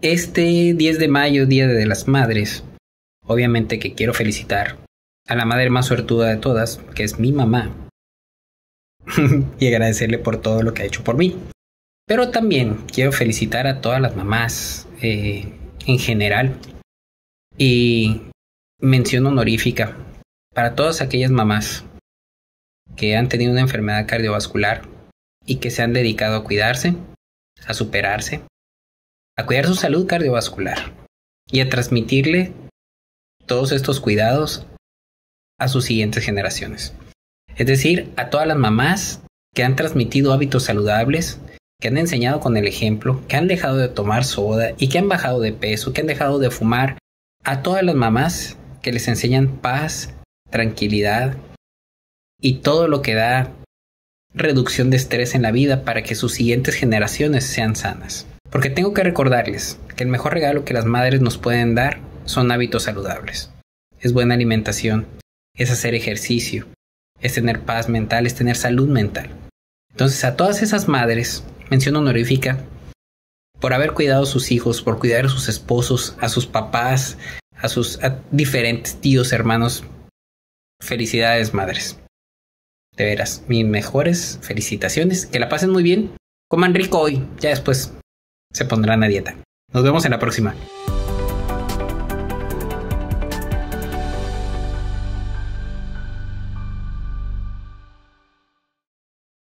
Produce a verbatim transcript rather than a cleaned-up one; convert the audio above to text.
este diez de mayo, Día de las Madres, obviamente que quiero felicitar a la madre más suertuda de todas, que es mi mamá, y agradecerle por todo lo que ha hecho por mí. Pero también quiero felicitar a todas las mamás eh, en general, y mención honorífica para todas aquellas mamás que han tenido una enfermedad cardiovascular y que se han dedicado a cuidarse, a superarse, a cuidar su salud cardiovascular y a transmitirle todos estos cuidados a sus siguientes generaciones. Es decir, a todas las mamás que han transmitido hábitos saludables, que han enseñado con el ejemplo, que han dejado de tomar soda y que han bajado de peso, que han dejado de fumar. A todas las mamás que les enseñan paz, tranquilidad y todo lo que da reducción de estrés en la vida para que sus siguientes generaciones sean sanas. Porque tengo que recordarles que el mejor regalo que las madres nos pueden dar son hábitos saludables. Es buena alimentación, es hacer ejercicio, es tener paz mental, es tener salud mental. Entonces, a todas esas madres, mención honorífica por haber cuidado a sus hijos, por cuidar a sus esposos, a sus papás, a sus a diferentes tíos, hermanos. Felicidades, madres. De veras, mis mejores felicitaciones. Que la pasen muy bien. Coman rico hoy. Ya después se pondrán a dieta. Nos vemos en la próxima.